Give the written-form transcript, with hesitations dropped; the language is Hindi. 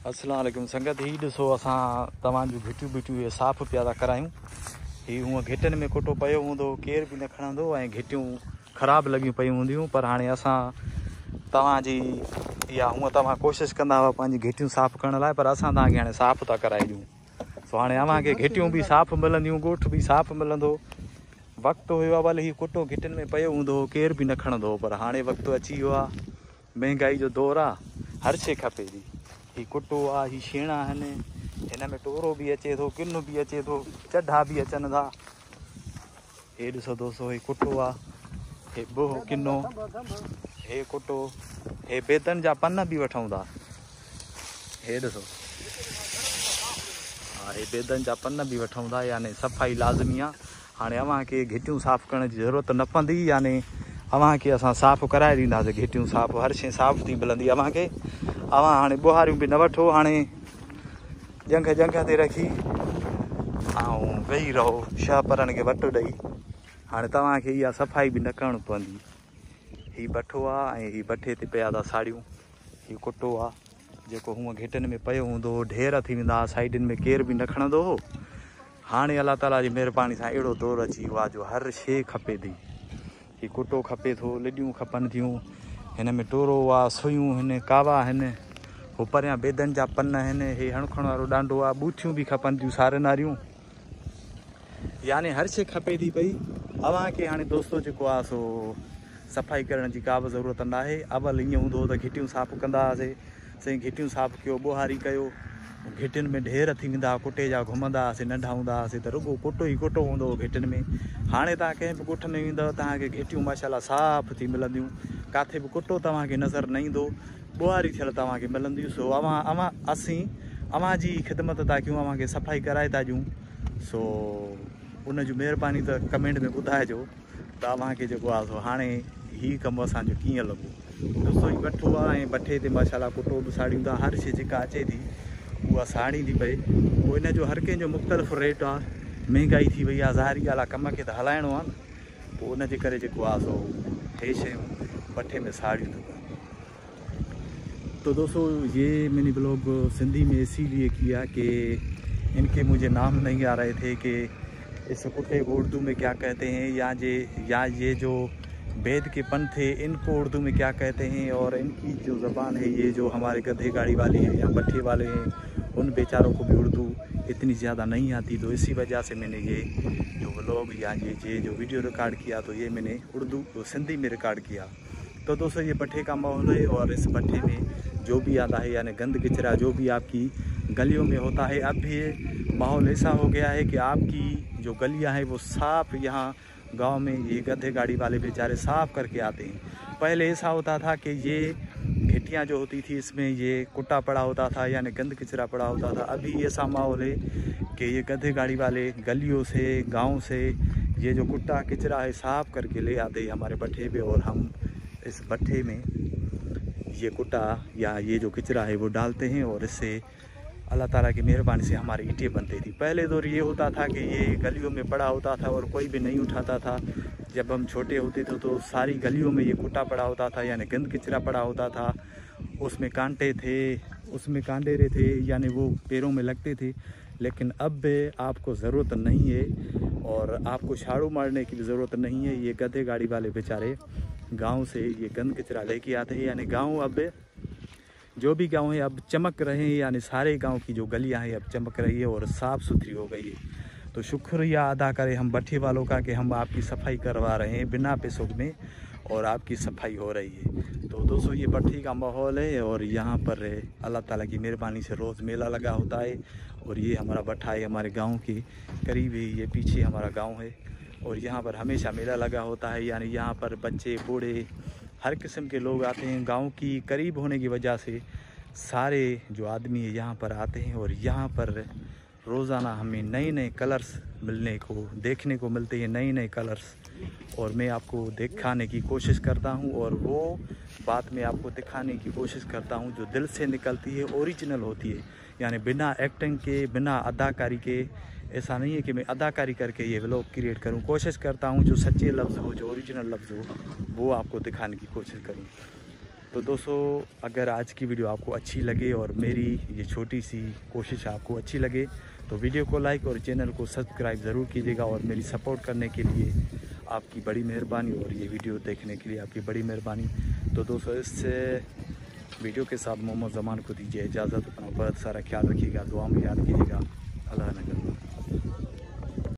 अस्सलाम वालेकुम संगत। ही ॾिसो असां तव्हांजूं घिटियूं बिटियूं इहे साफ़ु पिया था करायूं। ही हूअं घिटियुनि में कुटो पियो हूंदो, केर बि न खणंदो ऐं घिटियूं ख़राबु लॻियूं पियूं हूंदियूं। पर हाणे असां तव्हांजी या हूअं तव्हां कोशिशि कंदा हुआ पंहिंजी घिटियूं साफ़ु करण लाइ, पर असां तव्हांखे हाणे साफ़ु था कराए ॾियूं। सो हाणे अव्हांखे घिटियूं बि साफ़ु मिलंदियूं, ॻोठ बि साफ़ु मिलंदो। वक़्तु हुयो आहे भले ही कुटो घिटियुनि में पियो हूंदो, केर बि न खणंदो हो, पर हाणे वक़्तु अची वियो आहे। महांगाई जो दौरु आहे, हर शइ खपे थी। ही कुटो आहे, ही छेणा आहिनि, हिन में टोरो बि अचे थो, किन बि अचे थो, चढा बि अचनि था। हे ॾिसो दोस्तो, हे कुटो आहे, हे ॿियो किनो, हे कुटो, हे बेदनि जा पन बि वठूं था। हे ॾिसो, हा, हे बेदनि जा पन बि वठूं था, यानी सफ़ाई लाज़मी आहे। हाणे अव्हांखे घिटियूं साफ़ु करण जी ज़रूरत न पवंदी, यानी अव्हांखे असां साफ़ु कराए ॾींदासीं। घिटियूं साफ़ु, हर शइ साफ़ु थी मिलंदी अव्हांखे। अव्हां हाणे ॿुहारियूं बि न वठो, हाणे जंघ जंघ ते रखी ऐं वेही रहो 6 परनि खे वटि ॾेई। हाणे तव्हांखे इहा सफ़ाई बि न करणु पवंदी। हीउ बठो आहे ऐं हीउ बठे ते पिया था साड़ियूं। हीउ कुटो आहे जेको हूअं घिटियुनि में पियो हूंदो हो, ढेर थी वेंदा हुआ, साइडुनि में केर बि न खणंदो हो। हाणे अल्लाह ताला जी महिरबानी सां अहिड़ो दौरु अची वियो आहे जो हर शइ खपे थी। हीउ कुटो खपे थो, लिॾियूं खपनि थियूं, हिन में टोरो आहे, सुयूं आहिनि, कावा आहिनि, हो परियां बेदनि जा पन आहिनि, हे हणखण वारो डांडो आहे, बूथियूं बि खपनि थियूं, सारनारियूं, यानी हर शइ खपे थी पई। अव्हांखे हाणे दोस्तो जेको आहे सो सफ़ाई करण जी का बि ज़रूरत न आहे। अवल ईअं हूंदो हो त घिटियूं साफ़ु कंदा हुआसीं, साईं घिटियूं साफ़ु कयो, ॿुहारी कयो, घिटियुनि में ढेर थी वेंदा हुआ, कुटे जा घुमंदा हुआसीं, नंढा हूंदा हुआसीं त रुॻो कुटो ई कुटो हूंदो हो घिटियुनि में। हाणे तव्हां कंहिं बि ॻोठ में वेंदव, तव्हांखे घिटियूं माशाल्लाह साफ़ु थी मिलंदियूं, किथे बि कुटो तव्हांखे नज़र न ईंदो, ॿुहारी थियल तव्हांखे मिलंदियूं। सो असीं अव्हांजी ख़िदमत था कयूं, अव्हांखे सफ़ाई कराए था ॾियूं। सो उनजी महिरबानी त कमेंट में ॿुधाइजो त अव्हांखे जेको आहे सो हाणे हीउ कमु असांजो कीअं लॻो। दोस्तो ही बठो आहे ऐं बठे ते माशाल्लाह कुटो बि साड़ियूं था, हर शइ जेका अचे थी उहा साड़ी थी पए। पोइ इन जो हर कंहिंजो मुख़्तलिफ़ रेट आहे, महांगाई थी वई आहे, ज़ाहिरी ॻाल्हि आहे, कम खे त हलाइणो आहे न। पोइ उनजे करे जेको आहे सो हे शयूं बठे में साड़ियूं थी। तो दोस्तों ये मैंने ब्लॉग सिंधी में इसीलिए किया कि इनके मुझे नाम नहीं आ रहे थे कि इस कुटे को उर्दू में क्या कहते हैं, या ये जो बेद के पन थे इनको उर्दू में क्या कहते हैं, और इनकी जो ज़बान है, ये जो हमारे गधे गाड़ी वाले हैं या भट्ठे वाले हैं, उन बेचारों को भी उर्दू इतनी ज़्यादा नहीं आती। तो इसी वजह से मैंने ये जो व्लॉग या ये जो वीडियो रिकॉर्ड किया, तो ये मैंने उर्दू सिंधी में रिकॉर्ड किया। तो दोस्तों ये भट्ठे का माहौल है, और इस भट्ठे में जो भी आता है, यानी गंद कचरा जो भी आपकी गलियों में होता है, अब भी माहौल ऐसा हो गया है कि आपकी जो गलियां हैं वो साफ़, यहाँ गांव में ये गधे गाड़ी वाले बेचारे साफ़ करके आते हैं। पहले ऐसा होता था कि ये घिटियाँ जो होती थी, इसमें ये कुट्टा पड़ा होता था, यानी गंद कचरा पड़ा होता था। अभी ऐसा माहौल है कि ये गधे गाड़ी वाले गलियों से, गाँव से ये जो कुट्टा कचरा है साफ़ करके ले आते हैं हमारे भट्ठे पे, और हम इस भट्ठे में ये कुट्टा या ये जो कचरा है वो डालते हैं, और इससे अल्लाह ताला की मेहरबानी से हमारी ईंटें बनती थी। पहले दौर ये होता था कि ये गलियों में पड़ा होता था और कोई भी नहीं उठाता था। जब हम छोटे होते थे तो सारी गलियों में ये कुट्टा पड़ा होता था, यानी गंद कचरा पड़ा होता था, उसमें कांटे थे, उसमें कांडेरे थे, यानी वो पैरों में लगते थे। लेकिन अब आपको ज़रूरत नहीं है, और आपको झाड़ू मारने की भी ज़रूरत नहीं है। ये गधे गाड़ी वाले बेचारे गांव से ये गंद कचरा लेके आते हैं, यानी गांव अब जो भी गांव है अब चमक रहे हैं, यानी सारे गांव की जो गलियां हैं अब चमक रही है और साफ़ सुथरी हो गई है। तो शुक्रिया अदा करें हम भट्ठे वालों का कि हम आपकी सफाई करवा रहे हैं बिना पैसों में, और आपकी सफाई हो रही है। तो दोस्तों ये भट्ठी का माहौल है, और यहाँ पर अल्लाह ताला की मेहरबानी से रोज़ मेला लगा होता है। और ये हमारा भट्ठा है, हमारे गाँव के करीब ही, ये पीछे हमारा गाँव है, और यहाँ पर हमेशा मेला लगा होता है। यानी यहाँ पर बच्चे बूढ़े हर किस्म के लोग आते हैं। गांव की करीब होने की वजह से सारे जो आदमी है यहाँ पर आते हैं, और यहाँ पर रोज़ाना हमें नए नए कलर्स देखने को मिलते हैं, नए नए कलर्स, और मैं आपको दिखाने की कोशिश करता हूँ, और वो बात मैं आपको दिखाने की कोशिश करता हूँ जो दिल से निकलती है, ओरिजिनल होती है, यानी बिना एक्टिंग के, बिना अदाकारी के। ऐसा नहीं है कि मैं अदाकारी करके ये व्लॉग क्रिएट करूं, कोशिश करता हूं जो सच्चे लफ्ज़ हो, जो ओरिजिनल लफ्ज़ हो, वो आपको दिखाने की कोशिश करूं। तो दोस्तों अगर आज की वीडियो आपको अच्छी लगे और मेरी ये छोटी सी कोशिश आपको अच्छी लगे तो वीडियो को लाइक और चैनल को सब्सक्राइब ज़रूर कीजिएगा। और मेरी सपोर्ट करने के लिए आपकी बड़ी मेहरबानी और ये वीडियो देखने के लिए आपकी बड़ी मेहरबानी। तो दोस्तों इस वीडियो के साथ मोहम्मद ज़मान को दीजिए इजाज़त। अपना बहुत सारा ख्याल रखिएगा, दुआ में याद कीजिएगा। अल्लाह न करे।